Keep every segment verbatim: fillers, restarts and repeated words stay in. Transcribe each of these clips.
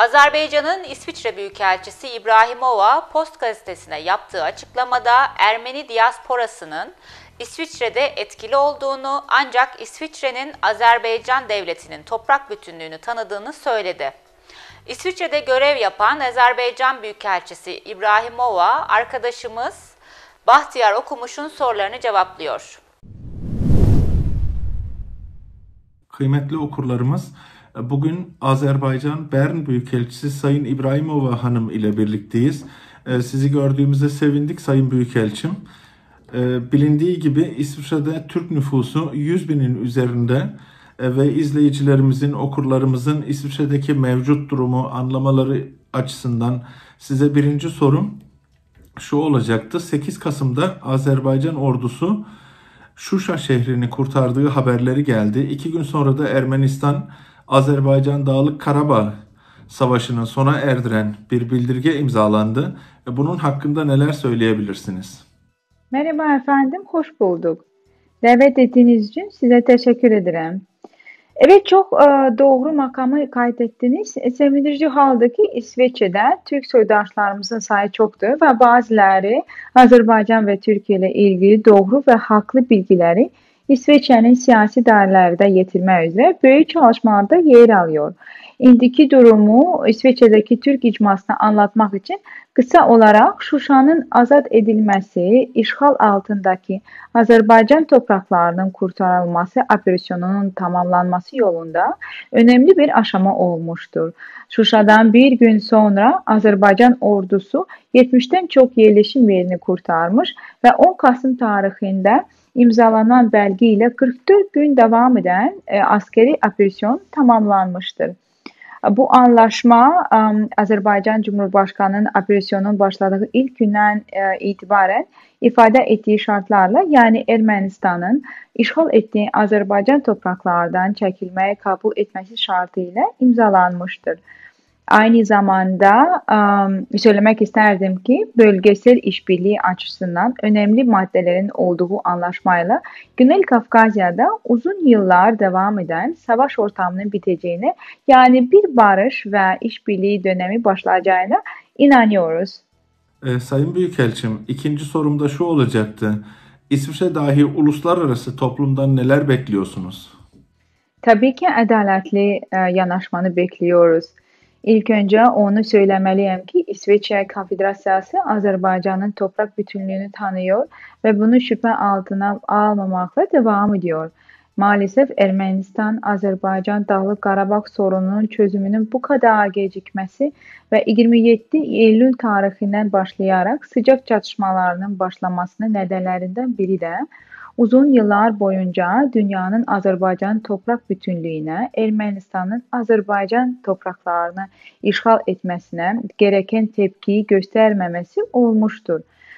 Azerbaycan'ın İsviçre Büyükelçisi İbrahimova, Post gazetesine yaptığı açıklamada Ermeni diasporasının İsviçre'de etkili olduğunu ancak İsviçre'nin Azerbaycan devletinin toprak bütünlüğünü tanıdığını söyledi. İsviçre'de görev yapan Azerbaycan Büyükelçisi İbrahimova, arkadaşımız Bahtiyar Okumuş'un sorularını cevaplıyor. Kıymetli okurlarımız, bugün Azerbaycan Bern Büyükelçisi Sayın İbrahimova Hanım ile birlikteyiz. Sizi gördüğümüze sevindik Sayın Büyükelçim. Bilindiği gibi İsviçre'de Türk nüfusu yüz binin üzerinde ve izleyicilerimizin, okurlarımızın İsviçre'deki mevcut durumu anlamaları açısından size birinci sorum şu olacaktı. sekiz Kasım'da Azerbaycan ordusu Şuşa şehrini kurtardığı haberleri geldi. İki gün sonra da Ermenistan, Azerbaycan Dağlık Karabağ Savaşı'nı sona erdiren bir bildirge imzalandı. Bunun hakkında neler söyleyebilirsiniz? Merhaba efendim, hoş bulduk. Davet ettiğiniz için size teşekkür ederim. Evet, çok e, doğru makamı kaydettiniz. E, sevindirici haldaki İsveç'te Türk soydaşlarımızın sayı çoktur ve bazıları Azerbaycan ve Türkiye ile ilgili doğru ve haklı bilgileri İsveç'in siyasi dairelerde getirmek üzere büyük çalışmalarda yer alıyor. İndiki durumu İsveç'teki Türk icmasını anlatmak için kısa olarak Şuşa'nın azat edilmesi, işgal altındaki Azerbaycan topraklarının kurtarılması operasyonunun tamamlanması yolunda önemli bir aşama olmuştur. Şuşa'dan bir gün sonra Azerbaycan ordusu yetmişten çok yerleşim yerini kurtarmış ve on Kasım tarihinde imzalanan belgeyle kırk dört gün devam eden e, askeri operasyon tamamlanmıştır. Bu anlaşma Azerbaycan Cumhurbaşkanı'nın operasyonun başladığı ilk günden itibaren ifade ettiği şartlarla, yani Ermenistan'ın işgal ettiği Azerbaycan topraklardan çekilmeye kabul etmesi şartıyla imzalanmıştır. Aynı zamanda söylemek isterdim ki bölgesel işbirliği açısından önemli maddelerin olduğu anlaşmayla Güney Kafkasya'da uzun yıllar devam eden savaş ortamının biteceğine, yani bir barış ve işbirliği dönemi başlayacağına inanıyoruz. Ee, Sayın Büyükelçim, ikinci sorum da şu olacaktı. İsviçre dahi uluslararası toplumdan neler bekliyorsunuz? Tabii ki adaletli e, yanaşmanı bekliyoruz. İlk önce onu söylemeliyim ki İsveçre Konfederasyası Azerbaycan'ın toprak bütünlüğünü tanıyor ve bunu şüphe altına almamakla devam ediyor. Maalesef Ermenistan, Azerbaycan Dağlık Karabağ sorununun çözümünün bu kadar gecikmesi ve yirmi yedi Eylül tarihinden başlayarak sıcak çatışmalarının başlamasının nedenlerinden biri de uzun yıllar boyunca dünyanın Azerbaycan toprak bütünlüğüne, Ermenistan'ın Azerbaycan topraklarını işgal etmesine gereken tepkiyi göstermemesi olmuştur.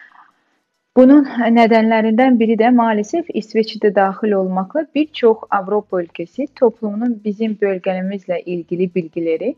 Bunun nedenlerinden biri de maalesef İsveç'te dahil olmakla birçok Avrupa ülkesi toplumunun bizim bölgemizle ilgili bilgileri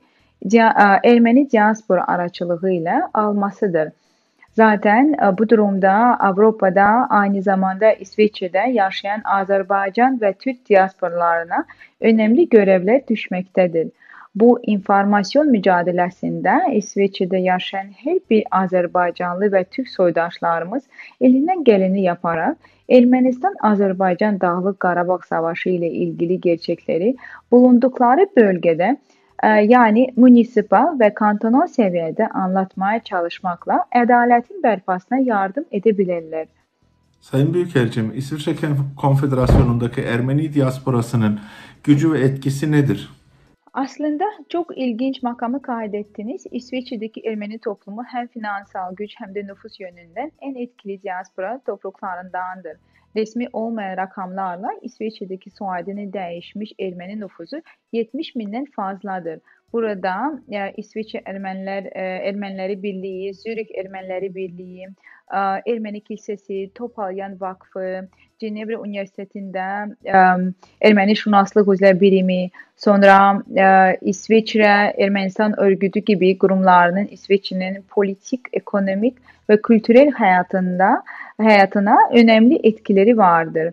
Ermeni diaspora aracılığıyla almasıdır. Zaten bu durumda Avrupa'da, aynı zamanda İsveç'te yaşayan Azerbaycan ve Türk diasporalarına önemli görevler düşmektedir. Bu informasyon mücadelesinde İsveç'te yaşayan her bir Azerbaycanlı ve Türk soydaşlarımız elinden geleni yaparak Ermenistan-Azerbaycan Dağlık Karabağ Savaşı ile ilgili gerçekleri bulundukları bölgede, yani munisipal ve kantonal seviyede anlatmaya çalışmakla adaletin berpasına yardım edebilirler. Sayın Büyükelçim, İsviçre Konfederasyonu'ndaki Ermeni diasporasının gücü ve etkisi nedir? Aslında çok ilginç makamı kaydettiniz. İsviçre'deki Ermeni toplumu hem finansal güç hem de nüfus yönünden en etkili diaspora topluluklarındandır. Resmi olmayan rakamlarla İsviçre'deki soyadını değişmiş Ermeni nüfusu yetmiş binden fazladır. Burada e, İsviçre Ermeniler, e, Ermenileri Birliği, Zürich Ermenileri Birliği, e, Ermeni Kilisesi, Topalyan Vakfı, Cenevre Üniversitesi'nde e, Ermeni Şunaslık Uzay Birimi, sonra e, İsviçre Ermenistan Örgütü gibi kurumlarının İsviçre'nin politik, ekonomik ve kültürel hayatında hayatına önemli etkileri vardır.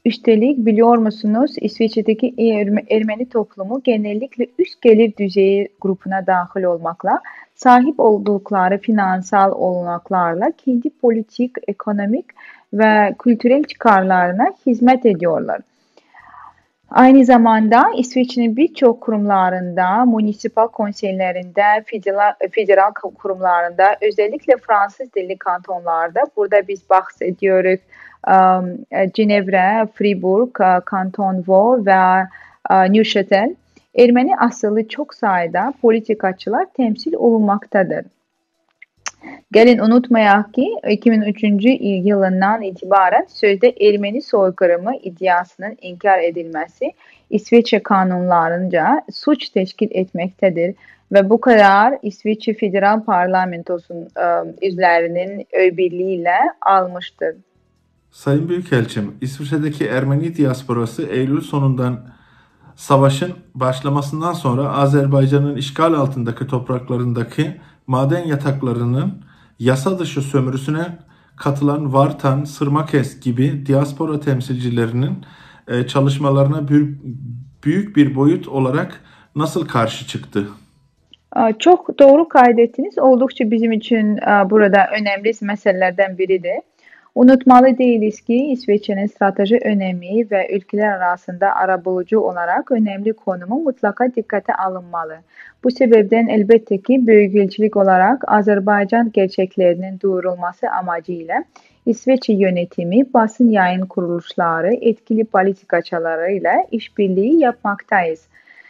Üstelik biliyor musunuz İsveç'teki Erme- Ermeni toplumu genellikle üst gelir düzeyi grubuna dahil olmakla sahip oldukları finansal olanaklarla kendi politik, ekonomik ve kültürel çıkarlarına hizmet ediyorlar. Aynı zamanda İsveç'in birçok kurumlarında, munisipal konseylerinde, federal, federal kurumlarında, özellikle Fransız dilli kantonlarda, burada biz bahsediyoruz um, Cenevre, Fribourg, Kanton Vaud ve uh, Neuchâtel, Ermeni asıllı çok sayıda politikacılar temsil olunmaktadır. Gelin unutmayak ki iki bin üçüncü yılından itibaren sözde Ermeni soykırımı iddiasının inkar edilmesi İsveç kanunlarınca suç teşkil etmektedir ve bu karar İsveç Federal Parlamentosu'nun e, üzerinin oy birliğiyle almıştır. Sayın Büyükelçim, İsviçre'deki Ermeni diasporası Eylül sonundan savaşın başlamasından sonra Azerbaycan'ın işgal altındaki topraklarındaki maden yataklarının yasa dışı sömürüsüne katılan Vartan, Sırmakes gibi diaspora temsilcilerinin e, çalışmalarına büyük bir boyut olarak nasıl karşı çıktı? Çok doğru kaydettiniz. Oldukça bizim için burada önemli meselelerden biridir. Unutmalı değiliz ki İsveç'in strateji önemi ve ülkeler arasında arabulucu olarak önemli konumu mutlaka dikkate alınmalı. Bu sebepten elbette ki büyükelçilik olarak Azerbaycan gerçeklerinin duyurulması amacıyla İsveç yönetimi, basın yayın kuruluşları, etkili politikacılarıyla işbirliği yapmaktayız.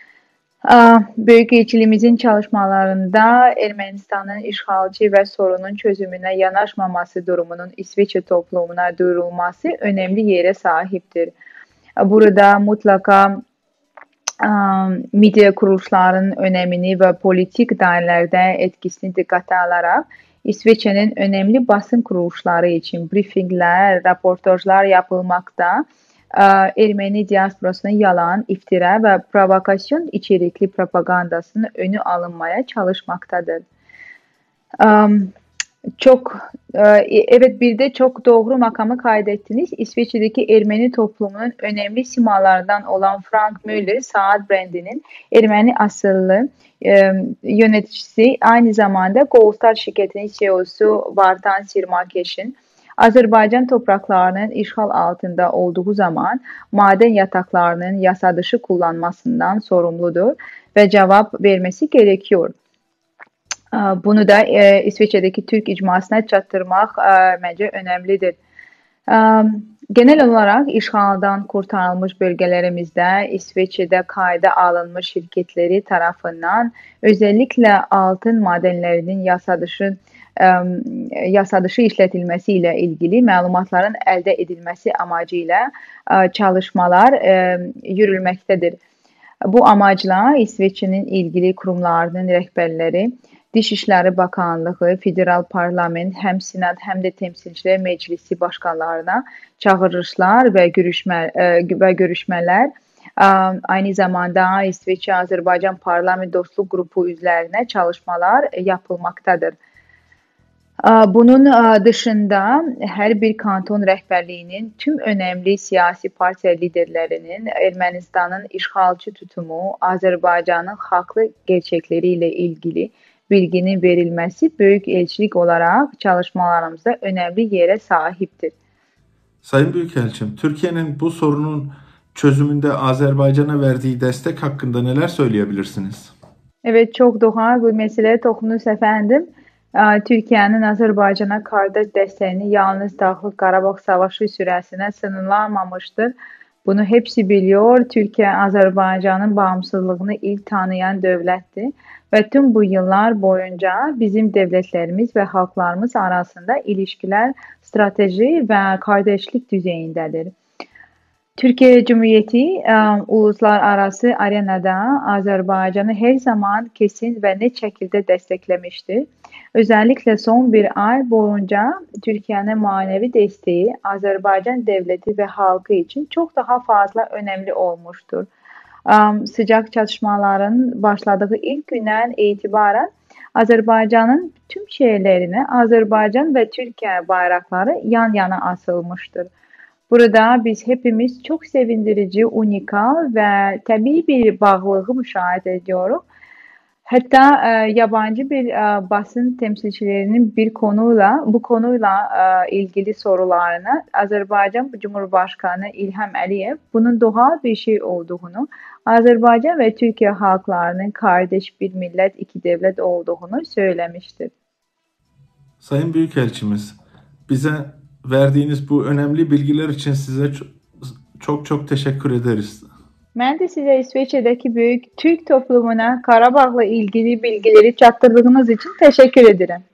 Büyükelçiliğimizin çalışmalarında Ermenistan'ın işgalci ve sorunun çözümüne yanaşmaması durumunun İsveç toplumuna duyurulması önemli yere sahiptir. Burada mutlaka medya kuruluşlarının önemini ve politik dairelerde etkisini dikkate alarak İsveç'in önemli basın kuruluşları için briefingler, raportajlar yapılmakta. Ermeni diasporasının yalan, iftira ve provokasyon içerikli propagandasının önü alınmaya çalışmaktadır. Çok evet bir de çok doğru makamı kaydettiniz. İsveç'teki Ermeni toplumunun önemli simalardan olan Frank Müller, Saat Brandi'nin Ermeni asıllı e, yöneticisi, aynı zamanda Goldstar şirketinin C E O'su Vartan Sirmakeş'in Azerbaycan topraklarının işgal altında olduğu zaman maden yataklarının yasa dışı kullanmasından sorumludur ve cevap vermesi gerekiyor. Bunu da e, İsveç'teki Türk icmasına çattırmak e, bence önemlidir. E, genel olarak işgaldan kurtarılmış bölgelerimizde İsveç'te kayda alınmış şirketleri tarafından özellikle altın madenlerinin yasa dışı e, yasa dışı işletilmesiyle ilgili məlumatların elde edilmesi amacıyla e, çalışmalar e, yürülmektedir. Bu amaçla İsveç'in ilgili kurumlarının rəhbərləri Dışişleri Bakanlığı, Federal Parlament, hem Senat hem de Temsilciler Meclisi başkanlarına çağrışlar ve görüşme ve görüşmeler aynı zamanda İsveç-Azerbaycan Parlament Dostluk Grubu üzerine çalışmalar yapılmaktadır. Bunun dışında her bir kanton rehberliğinin tüm önemli siyasi parti liderlerinin Ermenistan'ın işgalci tutumu, Azerbaycan'ın haklı gerçekleriyle ilgili bilginin verilmesi büyükelçilik olarak çalışmalarımızda önemli yere sahiptir. Sayın Büyükelçim, Türkiye'nin bu sorunun çözümünde Azerbaycan'a verdiği destek hakkında neler söyleyebilirsiniz? Evet, çok doğal bir meseleye dokundunuz efendim. Türkiye'nin Azerbaycan'a kardeş desteğini yalnız Dağlıq Qarabağ Savaşı süresine sınırlanmamıştır. Bunu hepsi biliyor. Türkiye, Azerbaycan'ın bağımsızlığını ilk tanıyan devletti ve tüm bu yıllar boyunca bizim devletlerimiz ve halklarımız arasında ilişkiler strateji ve kardeşlik düzeyindedir. Türkiye Cumhuriyeti uluslararası arenada Azerbaycan'ı her zaman kesin ve net şekilde desteklemiştir. Özellikle son bir ay boyunca Türkiye'nin manevi desteği Azerbaycan devleti ve halkı için çok daha fazla önemli olmuştur. Sıcak çatışmaların başladığı ilk günden itibaren Azerbaycan'ın tüm şehirlerine Azerbaycan ve Türkiye bayrakları yan yana asılmıştır. Burada biz hepimiz çok sevindirici, unikal ve tabii bir bağlılığı müşahede ediyoruz. Hatta e, yabancı bir e, basın temsilcilerinin bir konuyla, bu konuyla e, ilgili sorularını Azerbaycan Cumhurbaşkanı İlham Aliyev bunun doğal bir şey olduğunu, Azerbaycan ve Türkiye halklarının kardeş bir millet, iki devlet olduğunu söylemiştir. Sayın Büyükelçimiz, bize verdiğiniz bu önemli bilgiler için size ço- çok çok teşekkür ederiz. Ben de size İsveç'teki büyük Türk toplumuna Karabağ'la ilgili bilgileri çaktırdığınız için teşekkür ederim.